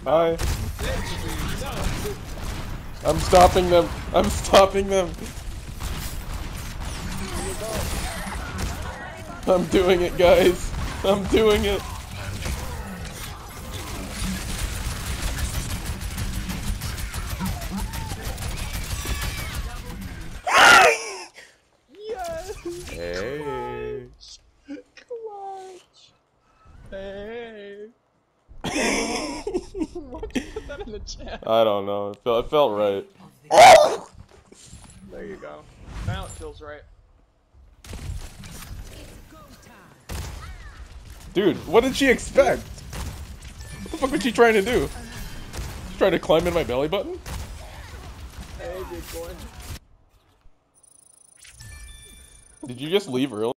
Hi. I'm stopping them. I'm stopping them. I'm doing it, guys. I'm doing it. Yes! Hey. Clutch! Hey! Why'd you put that in the chat? I don't know. It felt right. There you go. Now it feels right. Dude, what did she expect? What the fuck was she trying to do? She trying to climb in my belly button? Hey, big boy. Did you just leave early?